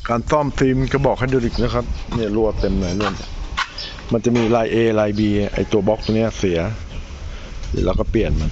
การซ่อมฟิล์มกระบอกไฮดรอลิกนะครับเนี่ยรั่วเต็มเลยรั่วมันจะมีลาย A ลาย B ไอตัวบล็อกตัวนี้เสียเดี๋ยวเราก็เปลี่ยนมัน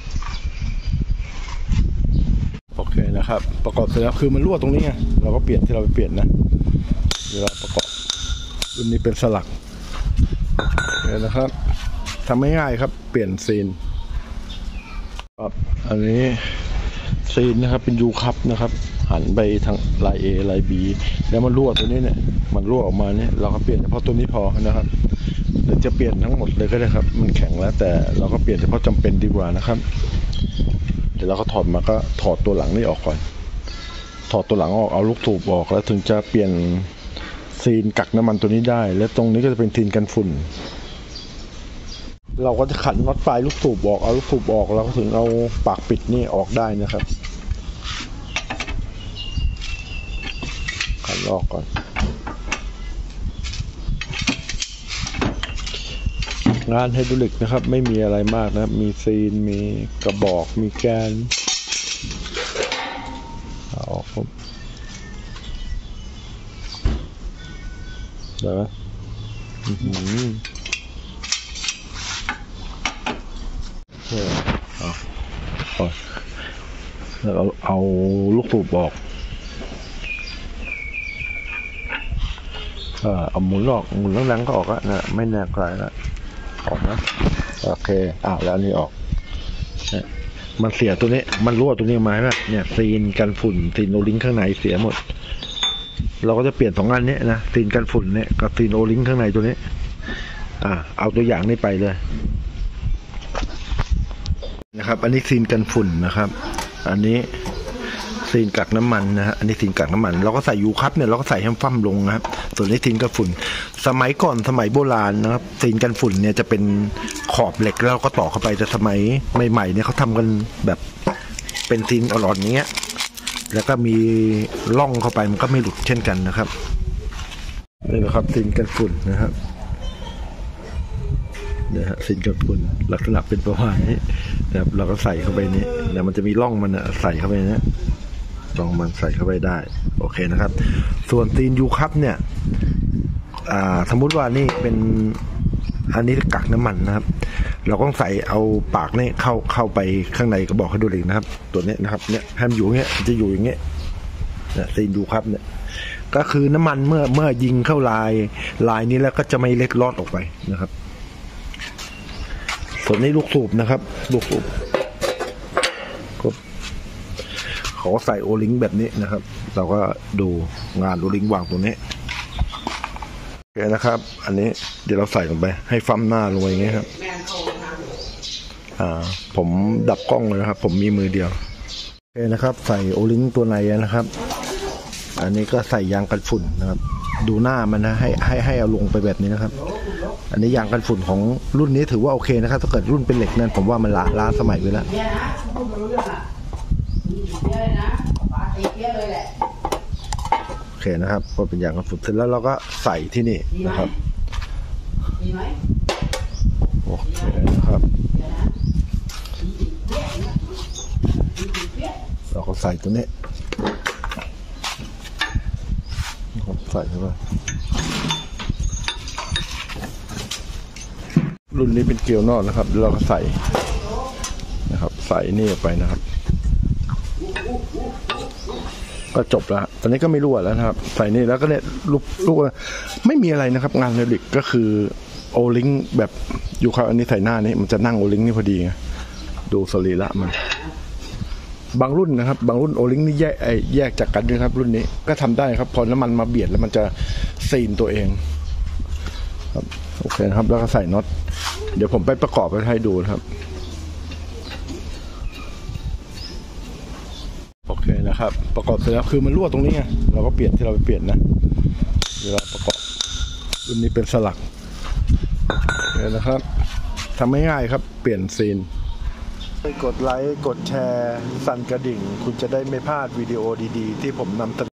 โอเคนะครับประกอบเสร็จแล้วคือมันรั่วตรงนี้ไงเราก็เปลี่ยนที่เราไปเปลี่ยนนะเวลาประกอบรุ่นนี้เป็นสลักโอเคนะครับทำง่ายๆครับเปลี่ยนซีนครับอันนี้ซีนนะครับเป็นยูคัพนะครับหันไปทางลาย A ลาย B แล้วมันรั่วตัวนี้เนี่ยมันรั่วออกมาเนี่ยเราก็เปลี่ยนเฉพาะตัวนี้พอนะครับหรือจะเปลี่ยนทั้งหมดเลยก็ได้ครับมันแข็งแล้วแต่เราก็เปลี่ยนเฉพาะจำเป็นดีกว่านะครับเดี๋ยวเราก็ถอดมาก็ถอดตัวหลังนี่ออกก่อนถอดตัวหลังออกเอาลูกสูบออกแล้วถึงจะเปลี่ยนซีนกักน้ำมันตัวนี้ได้และตรงนี้ก็จะเป็นซีนกันฝุ่นเราก็จะขันน็อตปลายลูกสูบออกเอาลูกสูบออกเราก็ถึงเอาปากปิดนี่ออกได้นะครับขันออกก่อนงานไฮดรอลิกนะครับไม่มีอะไรมากนะครับมีซีนมีกระบอกมีแกนเอาออกครับเดี๋ยวนะแล้วเอาลูกสูบออกเอาหมุนออกหมุนแรงๆก็ออกแล้วนะไม่แน่ไกลแล้วออกนะโอเคแล้วนี่ออกมันเสียตัวนี้มันรั่วตัวนี้มาแล้วเนี่ยซีนกันฝุ่นซีนโอลิงข้างในเสียหมดเราก็จะเปลี่ยน2อันนี้นะซีนกันฝุ่นเนี่ยกับซีนโอลิงข้างในตัวนี้เอาตัวอย่างนี้ไปเลยนะครับอันนี้ซีนกันฝุ่นนะครับอันนี้ซีนกักน้ำมันนะฮะอันนี้ซีนกักน้ำมันเราก็ใส่ยูคัพเนี่ยเราก็ใส่ให้ฟั่มลงนะครับส่วนนี้ซีนกันฝุ่นสมัยก่อนสมัยโบราณนะครับซีนกันฝุ่นเนี่ยจะเป็นขอบเหล็กแล้วก็ต่อเข้าไปแต่สมัยใหม่ๆเนี่ยเขาทำกันแบบเป็นซีนอ่อนๆอย่างเงี้ยแล้วก็มีร่องเข้าไปมันก็ไม่หลุดเช่นกันนะครับนี่นะครับซีนกันฝุ่นนะครับเนี่ยฮะซีนกันฝุ่นลักษณะเป็นประมาณนี้นะครับเราก็ใส่เข้าไปนี้แล้วมันจะมีร่องมันใส่เข้าไปนะลองมันใส่เข้าไปได้โอเคนะครับส่วนซีนยูคัพเนี่ยสมมุติว่านี่เป็นอันนี้กักน้ำมันนะครับเราต้องใส่เอาปากนี่เข้าไปข้างในกระบอกไฮดรอลิกนะครับตัวนี้นะครับเนี่ยให้มันอยู่อย่างเงี้ยจะอยู่อย่างเงี้ยเนี่ยซีนยูคัพเนี่ยก็คือน้ำมันเมื่อยิงเข้าลายนี้แล้วก็จะไม่เล็ดลอดออกไปนะครับส่วนนี้ลูกสูบนะครับลูกสูบขอใส่โอลิงแบบนี้นะครับเราก็ดูงานโอลิงวางตรงนี้โอเคนะครับอันนี้เดี๋ยวเราใส่ลงไปให้ฟั่มหน้าลงไปอย่างนี้ครับผมดับกล้องเลยนะครับผมมีมือเดียวโอเคนะครับใส่โอลิงตัวในนะครับอันนี้ก็ใส่ยางกันฝุ่นนะครับดูหน้ามันนะให้เอาลงไปแบบนี้นะครับอันนี้ยางกันฝุ่นของรุ่นนี้ถือว่าโอเคนะครับถ้าเกิดรุ่นเป็นเหล็กนั่นผมว่ามันล้าสมัยไปแล้วโอเคนะครับพอเป็นยางกันฝุ่นเสร็จแล้วเราก็ใส่ที่นี่นะครับโอเคนะครับเราก็ใส่ตัวนี้ใส่เข้าไปรุ่นนี้เป็นเกลียวนอกนะครับเราก็ใส่นะครับใส่นี่ไปนะครับก็จบแล้วตอนนี้ก็ไม่รั่วแล้วนะครับใส่นี่แล้วก็เนี่ยลูกไม่มีอะไรนะครับงานไฮดรอลิกก็คือโอลิงแบบอยู่ครับอันนี้ใส่หน้านี่มันจะนั่งโอลิงนี่พอดีไงดูสรีระมันบางรุ่นนะครับบางรุ่นโอลิงนี่แยกจากกันด้วยครับรุ่นนี้ก็ทำได้ครับพอน้ำมันมาเบียดแล้วมันจะซีนตัวเองครับโอเคนะครับแล้วก็ใส่น็อตเดี๋ยวผมไปประกอบให้ดูนะครับโอเคนะครับประกอบเสร็จแล้วคือมันรั่วตรงนี้ไงเราก็เปลี่ยนที่เราไปเปลี่ยนนะเวลาประกอบรุ่นนี้เป็นสลักโอเคนะครับทำง่ายๆครับเปลี่ยนซีนกดไลค์กดแชร์สั่นกระดิ่งคุณจะได้ไม่พลาดวิดีโอดีๆที่ผมนำเสนอ